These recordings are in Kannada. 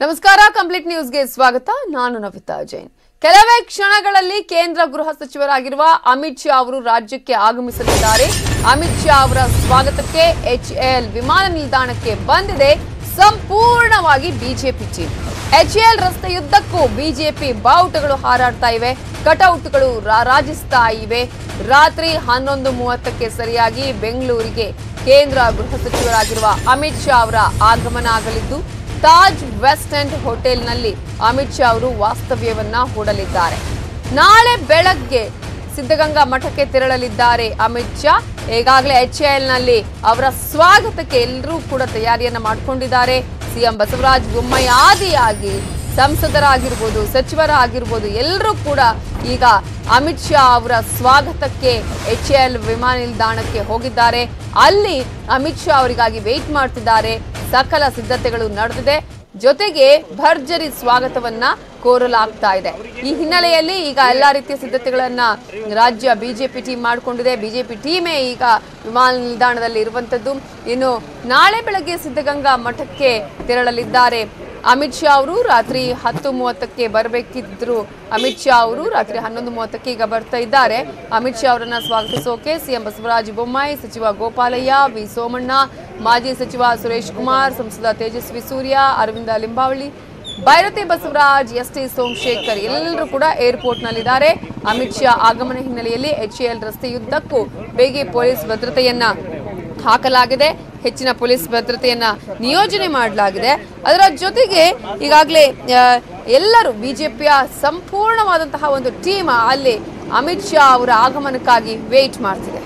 ನಮಸ್ಕಾರ ಕಂಪ್ಲೀಟ್ ನ್ಯೂಸ್ಗೆ ಸ್ವಾಗತ. ನಾನು ನವಿತಾ ಜೈನ್. ಕೆಲವೇ ಕ್ಷಣಗಳಲ್ಲಿ ಕೇಂದ್ರ ಗೃಹ ಸಚಿವರಾಗಿರುವ ಅಮಿತ್ ಶಾ ಅವರು ರಾಜ್ಯಕ್ಕೆ ಆಗಮಿಸಲಿದ್ದಾರೆ. ಅಮಿತ್ ಶಾ ಅವರ ಸ್ವಾಗತಕ್ಕೆ ಎಚ್ಎಎಲ್ ವಿಮಾನ ನಿಲ್ದಾಣಕ್ಕೆ ಬಂದಿದೆ ಸಂಪೂರ್ಣವಾಗಿ ಬಿಜೆಪಿ ಟೀಮ್. ಎಚ್ಎಎಲ್ ರಸ್ತೆಯುದ್ದಕ್ಕೂ ಬಿಜೆಪಿ ಬಾವುಟಗಳು ಹಾರಾಡ್ತಾ ಇವೆ, ಕಟೌಟ್ಗಳು ರಾರಾಜಿಸ್ತಾ ಇವೆ. ರಾತ್ರಿ 11:30ಕ್ಕೆ ಸರಿಯಾಗಿ ಬೆಂಗಳೂರಿಗೆ ಕೇಂದ್ರ ಗೃಹ ಸಚಿವರಾಗಿರುವ ಅಮಿತ್ ಶಾ ಅವರ ಆಗಮನ ಆಗಲಿದ್ದು ತಾಜ್ ವೆಸ್ಟ್ ಎಂಡ್ ಹೋಟೆಲ್ನಲ್ಲಿ ಅಮಿತ್ ಶಾ ಅವರು ವಾಸ್ತವ್ಯವನ್ನ ಹೂಡಲಿದ್ದಾರೆ. ನಾಳೆ ಬೆಳಗ್ಗೆ ಸಿದ್ಧಗಂಗಾ ಮಠಕ್ಕೆ ತೆರಳಲಿದ್ದಾರೆ ಅಮಿತ್ ಶಾ. ಈಗಾಗಲೇ ಎಚ್ಎಎಲ್ನಲ್ಲಿ ಅವರ ಸ್ವಾಗತಕ್ಕೆ ಎಲ್ಲರೂ ಕೂಡ ತಯಾರಿಯನ್ನ ಮಾಡಿಕೊಂಡಿದ್ದಾರೆ. ಸಿಎಂ ಬಸವರಾಜ ಬೊಮ್ಮಾಯಿ ಆದಿಯಾಗಿ ಸಂಸದರಾಗಿರ್ಬೋದು, ಸಚಿವರಾಗಿರ್ಬೋದು, ಎಲ್ಲರೂ ಕೂಡ ಈಗ ಅಮಿತ್ ಶಾ ಅವರ ಸ್ವಾಗತಕ್ಕೆ ಎಚ್ಎಎಲ್ ವಿಮಾನ ನಿಲ್ದಾಣಕ್ಕೆ ಹೋಗಿದ್ದಾರೆ. ಅಲ್ಲಿ ಅಮಿತ್ ಶಾ ಅವರಿಗಾಗಿ ವೇಟ್ ಮಾಡ್ತಿದ್ದಾರೆ. ಸಕಲ ಸಿದ್ಧತೆಗಳು ನಡೆದಿದೆ. ಜೊತೆಗೆ ಭರ್ಜರಿ ಸ್ವಾಗತವನ್ನ ಕೋರಲಾಗ್ತಾ ಇದೆ. ಈ ಹಿನ್ನೆಲೆಯಲ್ಲಿ ಈಗ ಎಲ್ಲಾ ರೀತಿಯ ಸಿದ್ಧತೆಗಳನ್ನ ರಾಜ್ಯ ಬಿಜೆಪಿ ಟೀಮ್ ಮಾಡಿಕೊಂಡಿದೆ. ಬಿಜೆಪಿ ಟೀಮೇ ಈಗ ವಿಮಾನ ನಿಲ್ದಾಣದಲ್ಲಿ ಇರುವಂತದ್ದು. ಇನ್ನು ನಾಳೆ ಬೆಳಗ್ಗೆ ಸಿದ್ಧಗಂಗಾ ಮಠಕ್ಕೆ ತೆರಳಲಿದ್ದಾರೆ ಅಮಿತ್ ಶಾ ಅವರು. ರಾತ್ರಿ 10:30ಕ್ಕೆ ಬರಬೇಕಿದ್ರು ಅಮಿತ್ ಶಾ ಅವರು ರಾತ್ರಿ 11:30ಕ್ಕೆ ಈಗ ಬರ್ತಾ ಇದ್ದಾರೆ. ಅಮಿತ್ ಶಾ ಅವರನ್ನ ಸ್ವಾಗತಿಸೋಕೆ ಸಿಎಂ ಬಸವರಾಜ ಬೊಮ್ಮಾಯಿ, ಸಚಿವ ಗೋಪಾಲಯ್ಯ, ವಿ ಸೋಮಣ್ಣ, ಮಾಜಿ ಸಚಿವ ಸುರೇಶ್ ಕುಮಾರ್, ಸಂಸದ ತೇಜಸ್ವಿ ಸೂರ್ಯ, ಅರವಿಂದ ಲಿಂಬಾವಳಿ, ಬೈರತಿ ಬಸವರಾಜ್, ಎಸ್ಟಿ ಸೋಮಶೇಖರ್ ಎಲ್ಲರೂ ಕೂಡ ಏರ್ಪೋರ್ಟ್ ನಲ್ಲಿದ್ದಾರೆ. ಅಮಿತ್ ಶಾ ಆಗಮನ ಹಿನ್ನೆಲೆಯಲ್ಲಿ ಎಚ್ಎಎಲ್ ರಸ್ತೆಯುದ್ದಕ್ಕೂ ಬೇಗ ಪೊಲೀಸ್ ಭದ್ರತೆಯನ್ನ ಹಾಕಲಾಗಿದೆ. ಹೆಚ್ಚಿನ ಪೊಲೀಸ್ ಭದ್ರತೆಯನ್ನ ನಿಯೋಜನೆ ಮಾಡಲಾಗಿದೆ. ಅದರ ಜೊತೆಗೆ ಈಗಾಗಲೇ ಎಲ್ಲರೂ ಬಿಜೆಪಿಯ ಸಂಪೂರ್ಣವಾದಂತಹ ಒಂದು ಟೀಮ್ ಅಲ್ಲಿ ಅಮಿತ್ ಶಾ ಅವರ ಆಗಮನಕ್ಕಾಗಿ ವೇಟ್ ಮಾಡ್ತಿದೆ.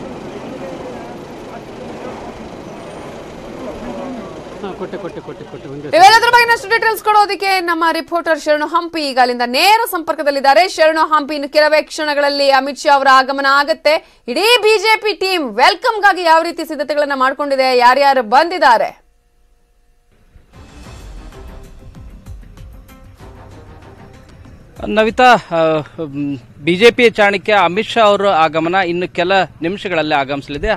ಇವೆಲ್ಲದರ ಬಗ್ಗೆ ಇನ್ನಷ್ಟು ಡೀಟೇಲ್ಸ್ ಕೊಡೋದಕ್ಕೆ ನಮ್ಮ ರಿಪೋರ್ಟರ್ ಶರಣು ಹಂಪಿ ಈಗ ಅಲ್ಲಿಂದ ನೇರ ಸಂಪರ್ಕದಲ್ಲಿದ್ದಾರೆ. ಶರಣು ಹಂಪಿ, ಇನ್ನು ಕೆಲವೇ ಕ್ಷಣಗಳಲ್ಲಿ ಅಮಿತ್ ಶಾ ಅವರ ಆಗಮನ ಆಗತ್ತೆ. ಇಡೀ ಬಿಜೆಪಿ ಟೀಮ್ ವೆಲ್ಕಮ್ಗಾಗಿ ಯಾವ ರೀತಿ ಸಿದ್ಧತೆಗಳನ್ನ ಮಾಡ್ಕೊಂಡಿದೆ, ಯಾರ್ಯಾರು ಬಂದಿದ್ದಾರೆ? ನವಿತಾ, ಬಿಜೆಪಿ ಚಾಣಕ್ಯ ಅಮಿತ್ ಶಾ ಅವರ ಆಗಮನ ಇನ್ನು ಕೆಲ ನಿಮಿಷಗಳಲ್ಲಿ ಆಗಮಿಸಲಿದೆ.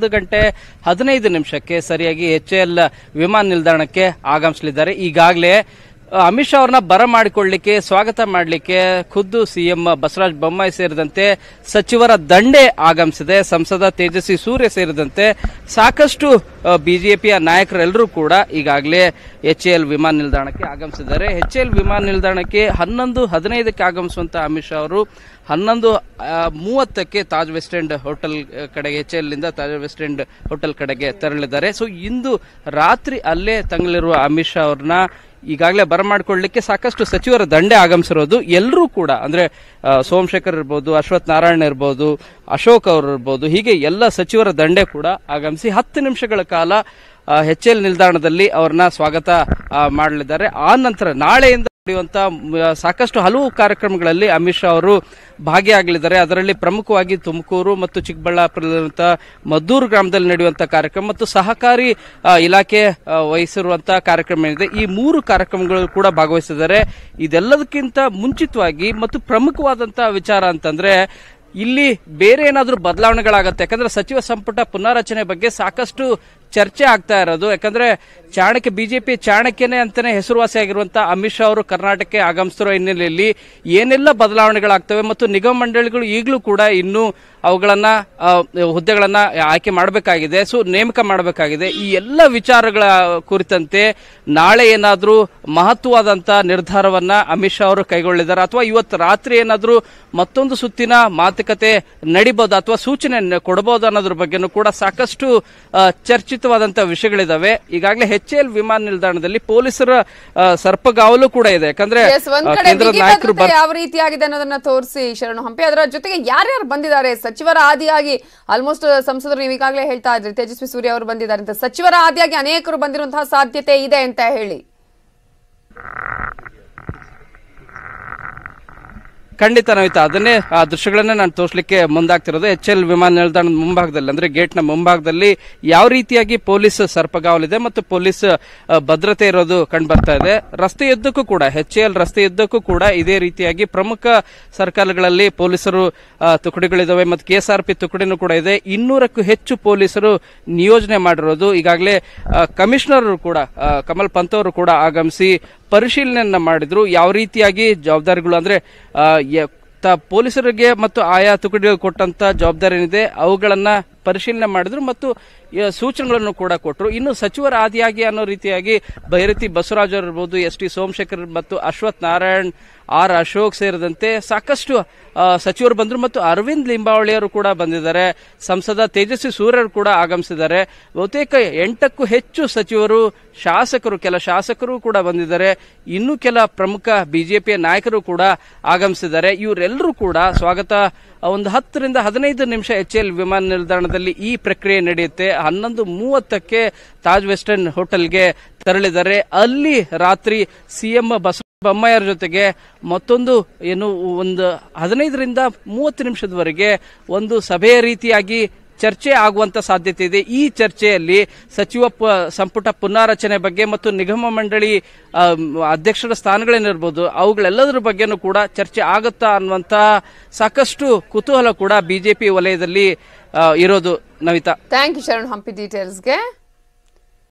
11:15 ಸರಿಯಾಗಿ ಎಚ್ಎಎಲ್ ವಿಮಾನ ನಿಲ್ದಾಣಕ್ಕೆ ಆಗಮಿಸಲಿದ್ದಾರೆ. ಈಗಾಗಲೇ ಅಮಿತ್ ಶಾ ಅವರನ್ನ ಬರಮಾಡಿಕೊಳ್ಳಲಿಕ್ಕೆ, ಸ್ವಾಗತ ಮಾಡಲಿಕ್ಕೆ ಖುದ್ದು ಸಿಎಂ ಬಸವರಾಜ ಬೊಮ್ಮಾಯಿ ಸೇರಿದಂತೆ ಸಚಿವರ ದಂಡೆ ಆಗಮಿಸಿದೆ. ಸಂಸದ ತೇಜಸ್ವಿ ಸೂರ್ಯ ಸೇರಿದಂತೆ ಸಾಕಷ್ಟು ಬಿಜೆಪಿಯ ನಾಯಕರೆಲ್ಲರೂ ಕೂಡ ಈಗಾಗಲೇ ಎಚ್ಎಎಲ್ ವಿಮಾನ ನಿಲ್ದಾಣಕ್ಕೆ ಆಗಮಿಸಿದ್ದಾರೆ. ಎಚ್ಎಎಲ್ ವಿಮಾನ ನಿಲ್ದಾಣಕ್ಕೆ 11:15ಕ್ಕೆ ಆಗಮಿಸುವಂತಹ ಅಮಿತ್ ಶಾ ಅವರು 11:30ಕ್ಕೆ ತಾಜ್ ವೆಸ್ಟ್ ಎಂಡ್ ಹೋಟೆಲ್ ಕಡೆಗೆ, ಎಚ್ಎಎಲ್ ನಿಂದ ತಾಜ್ ವೆಸ್ಟ್ ಎಂಡ್ ಹೋಟೆಲ್ ಕಡೆಗೆ ತೆರಳಿದ್ದಾರೆ. ಸೊ ಇಂದು ರಾತ್ರಿ ಅಲ್ಲೇ ತಂಗಲಿರುವ ಅಮಿತ್ ಶಾ ಅವ್ರನ್ನ ಈಗಾಗಲೇ ಬರಮಾಡಿಕೊಳ್ಳಲಿಕ್ಕೆ ಸಾಕಷ್ಟು ಸಚಿವರ ದಂಡೆ ಆಗಮಿಸಿರೋದು. ಎಲ್ಲರೂ ಕೂಡ ಅಂದ್ರೆ ಸೋಮಶೇಖರ್ ಇರ್ಬೋದು, ಅಶ್ವಥ್ ನಾರಾಯಣ ಇರ್ಬೋದು, ಅಶೋಕ್ ಅವರು ಇರ್ಬೋದು, ಹೀಗೆ ಎಲ್ಲ ಸಚಿವರ ದಂಡೆ ಕೂಡ ಆಗಮಿಸಿ 10 ನಿಮಿಷಗಳ ಕಾಲ ಎಚ್ಎಎಲ್ ನಿಲ್ದಾಣದಲ್ಲಿ ಅವ್ರನ್ನ ಸ್ವಾಗತ ಮಾಡಲಿದ್ದಾರೆ. ಆ ನಂತರ ನಾಳೆಯಿಂದ ನಡೆಯುವಂತಹ ಸಾಕಷ್ಟು ಹಲವು ಕಾರ್ಯಕ್ರಮಗಳಲ್ಲಿ ಅಮಿತ್ ಶಾ ಅವರು ಭಾಗಿಯಾಗಲಿದ್ದಾರೆ. ಅದರಲ್ಲಿ ಪ್ರಮುಖವಾಗಿ ತುಮಕೂರು ಮತ್ತು ಚಿಕ್ಕಬಳ್ಳಾಪುರದಲ್ಲಿರುವಂತಹ ಮದ್ದೂರು ಗ್ರಾಮದಲ್ಲಿ ನಡೆಯುವಂತಹ ಕಾರ್ಯಕ್ರಮ ಮತ್ತು ಸಹಕಾರಿ ಇಲಾಖೆ ವಹಿಸಿರುವಂತಹ ಕಾರ್ಯಕ್ರಮ ಏನಿದೆ, ಈ 3 ಕಾರ್ಯಕ್ರಮಗಳು ಕೂಡ ಭಾಗವಹಿಸಿದ್ದಾರೆ. ಇದೆಲ್ಲದಕ್ಕಿಂತ ಮುಂಚಿತವಾಗಿ ಮತ್ತು ಪ್ರಮುಖವಾದಂತಹ ವಿಚಾರ ಅಂತಂದ್ರೆ ಇಲ್ಲಿ ಬೇರೆ ಏನಾದ್ರೂ ಬದಲಾವಣೆಗಳಾಗತ್ತೆ. ಯಾಕಂದ್ರೆ ಸಚಿವ ಸಂಪುಟ ಪುನಾರಚನೆ ಬಗ್ಗೆ ಸಾಕಷ್ಟು ಚರ್ಚೆ ಆಗ್ತಾ ಇರೋದು. ಯಾಕಂದ್ರೆ ಚಾಣಕ್ಯ, ಬಿಜೆಪಿ ಚಾಣಕ್ಯನೇ ಅಂತಾನೆ ಹೆಸರುವಾಸಿಯಾಗಿರುವಂತಹ ಅಮಿತ್ ಶಾ ಅವರು ಕರ್ನಾಟಕಕ್ಕೆ ಆಗಮಿಸಿರೋ ಹಿನ್ನೆಲೆಯಲ್ಲಿ ಏನೆಲ್ಲ ಬದಲಾವಣೆಗಳಾಗ್ತವೆ ಮತ್ತು ನಿಗಮ ಮಂಡಳಿಗಳು ಈಗಲೂ ಕೂಡ ಇನ್ನೂ ಅವುಗಳನ್ನ ಹುದ್ದೆಗಳನ್ನ ಆಯ್ಕೆ ಮಾಡಬೇಕಾಗಿದೆ, ನೇಮಕ ಮಾಡಬೇಕಾಗಿದೆ. ಈ ಎಲ್ಲ ವಿಚಾರಗಳ ಕುರಿತಂತೆ ನಾಳೆ ಏನಾದ್ರೂ ಮಹತ್ವವಾದಂತಹ ನಿರ್ಧಾರವನ್ನ ಅಮಿತ್ ಶಾ ಅವರು ಕೈಗೊಳ್ಳಿದ್ದಾರೆ ಅಥವಾ ಇವತ್ತು ರಾತ್ರಿ ಏನಾದ್ರೂ ಮತ್ತೊಂದು ಸುತ್ತಿನ ಮಾತುಕತೆ ನಡಿಬಹುದು ಅಥವಾ ಸೂಚನೆ ಕೊಡಬಹುದು ಅನ್ನೋದ್ರ ಬಗ್ಗೆನೂ ಕೂಡ ಸಾಕಷ್ಟು ಚರ್ಚಿತವಾದಂತಹ ವಿಷಯಗಳಿದಾವೆ. ಈಗಾಗಲೇ ಎಚ್ಎಎಲ್ ವಿಮಾನ ನಿಲ್ದಾಣದಲ್ಲಿ ಪೊಲೀಸರ ಸರ್ಪಗಾವಲು ಕೂಡ ಇದೆ. ಯಾಕಂದ್ರೆ ಕೇಂದ್ರದ ನಾಯಕರು ಯಾವ ರೀತಿಯಾಗಿದೆ ಅನ್ನೋದನ್ನ ತೋರಿಸಿ ಶರಣು ಹಂಪಿ. ಅದರ ಜೊತೆಗೆ ಯಾರ್ಯಾರು ಬಂದಿದ್ದಾರೆ ಸಚಿವರ ಆದಿಯಾಗಿ, ಆಲ್ಮೋಸ್ಟ್ ಸಂಸದರು ನೀವು ಈಗಾಗಲೇ ಹೇಳ್ತಾ ಇದ್ರಿ ತೇಜಸ್ವಿ ಸೂರ್ಯ ಅವರು ಬಂದಿದ್ದಾರೆ ಅಂತ, ಸಚಿವರ ಆದಿಯಾಗಿ ಅನೇಕರು ಬಂದಿರುವಂತಹ ಸಾಧ್ಯತೆ ಇದೆ ಅಂತ ಹೇಳಿ. ಖಂಡಿತ ನವಿತಾ, ಅದನ್ನೇ ಆ ದೃಶ್ಯಗಳನ್ನೇ ನಾನು ತೋರಿಸಲಿಕ್ಕೆ ಮುಂದಾಗ್ತಿರೋದು. ಎಚ್ಎಎಲ್ ವಿಮಾನ ನಿಲ್ದಾಣದ ಮುಂಭಾಗದಲ್ಲಿ ಅಂದ್ರೆ ಗೇಟ್ನ ಮುಂಭಾಗದಲ್ಲಿ ಯಾವ ರೀತಿಯಾಗಿ ಪೊಲೀಸ್ ಸರ್ಪಗಾವಲಿದೆ ಮತ್ತು ಪೊಲೀಸ್ ಭದ್ರತೆ ಇರೋದು ಕಂಡು ಬರ್ತಾ ಇದೆ. ರಸ್ತೆಯುದ್ದಕ್ಕೂ ಕೂಡ, ಎಚ್ಎಎಲ್ ರಸ್ತೆಯುದ್ದಕ್ಕೂ ಕೂಡ ಇದೇ ರೀತಿಯಾಗಿ ಪ್ರಮುಖ ಸರ್ಕಲ್ಗಳಲ್ಲಿ ಪೊಲೀಸರು ತುಕಡಿಗಳಿದಾವೆ ಮತ್ತು ಕೆಎಸ್ಆರ್ಪಿ ತುಕಡಿನೂ ಕೂಡ ಇದೆ. 200ಕ್ಕೂ ಹೆಚ್ಚು ಪೊಲೀಸರು ನಿಯೋಜನೆ ಮಾಡಿರೋದು. ಈಗಾಗಲೇ ಕಮಿಷನರ್ ಕೂಡ ಕಮಲ್ ಪಂತ್ ಅವರು ಕೂಡ ಆಗಮಿಸಿ ಪರಿಶೀಲನೆಯನ್ನ ಮಾಡಿದ್ರು. ಯಾವ ರೀತಿಯಾಗಿ ಜವಾಬ್ದಾರಿಗಳು ಅಂದ್ರೆ ಪೊಲೀಸರಿಗೆ ಮತ್ತು ಆಯಾ ತುಕಡಿಗಳಿಗೆ ಕೊಟ್ಟಂತ ಜವಾಬ್ದಾರಿ ಏನಿದೆ ಅವುಗಳನ್ನ ಪರಿಶೀಲನೆ ಮಾಡಿದ್ರು ಮತ್ತು ಸೂಚನೆಗಳನ್ನು ಕೂಡ ಕೊಟ್ಟರು. ಇನ್ನು ಸಚಿವರ ಆದಿಯಾಗಿ ಅನ್ನೋ ರೀತಿಯಾಗಿ ಬೈರತಿ ಬಸವರಾಜ್ ಅವರು ಇರ್ಬೋದು, ಎಸ್.ಟಿ. ಸೋಮಶೇಖರ್ ಮತ್ತು ಅಶ್ವಥ್ ನಾರಾಯಣ್, ಆರ್ ಅಶೋಕ್ ಸೇರಿದಂತೆ ಸಾಕಷ್ಟು ಸಚಿವರು ಬಂದರು ಮತ್ತು ಅರವಿಂದ್ ಲಿಂಬಾವಳಿ ಅವರು ಕೂಡ ಬಂದಿದ್ದಾರೆ. ಸಂಸದ ತೇಜಸ್ವಿ ಸೂರ್ಯರು ಕೂಡ ಆಗಮಿಸಿದ್ದಾರೆ. ಬಹುತೇಕ 8ಕ್ಕೂ ಹೆಚ್ಚು ಸಚಿವರು, ಶಾಸಕರು, ಕೆಲ ಶಾಸಕರು ಕೂಡ ಬಂದಿದ್ದಾರೆ. ಇನ್ನು ಕೆಲ ಪ್ರಮುಖ ಬಿಜೆಪಿಯ ನಾಯಕರು ಕೂಡ ಆಗಮಿಸಿದ್ದಾರೆ. ಇವರೆಲ್ಲರೂ ಕೂಡ ಸ್ವಾಗತ ಒಂದು 10 ರಿಂದ 15 ನಿಮಿಷ HAL ವಿಮಾನ ನಿಲ್ದಾಣದಲ್ಲಿ ಈ ಪ್ರಕ್ರಿಯೆ ನಡೆಯುತ್ತೆ. 11:30ಕ್ಕೆ ತಾಜ್ ವೆಸ್ಟ್ ಎಂಡ್ ಹೋಟೆಲ್ಗೆ ತೆರಳಿದ್ದಾರೆ. ಅಲ್ಲಿ ರಾತ್ರಿ ಸಿಎಂ ಬೊಮ್ಮಾಯಿಯವರ ಜೊತೆಗೆ ಮತ್ತೊಂದು ಒಂದು 15 ರಿಂದ 30 ನಿಮಿಷದವರೆಗೆ ಒಂದು ಸಭೆಯ ರೀತಿಯಾಗಿ ಚರ್ಚೆ ಆಗುವಂತ ಸಾಧ್ಯತೆ ಇದೆ. ಈ ಚರ್ಚೆಯಲ್ಲಿ ಸಚಿವ ಸಂಪುಟ ಪುನಾರಚನೆ ಬಗ್ಗೆ ಮತ್ತು ನಿಗಮ ಮಂಡಳಿ ಅಧ್ಯಕ್ಷರ ಸ್ಥಾನಗಳೇನಿರ್ಬೋದು ಅವುಗಳೆಲ್ಲದರ ಬಗ್ಗೆನೂ ಕೂಡ ಚರ್ಚೆ ಆಗುತ್ತಾ ಅನ್ನುವಂತ ಸಾಕಷ್ಟು ಕುತೂಹಲ ಕೂಡ ಬಿಜೆಪಿ ವಲಯದಲ್ಲಿ ಇರೋದು. Navitha, thank you Sharan Hampi ಡೀಟೇಲ್ಸ್ಗೆ.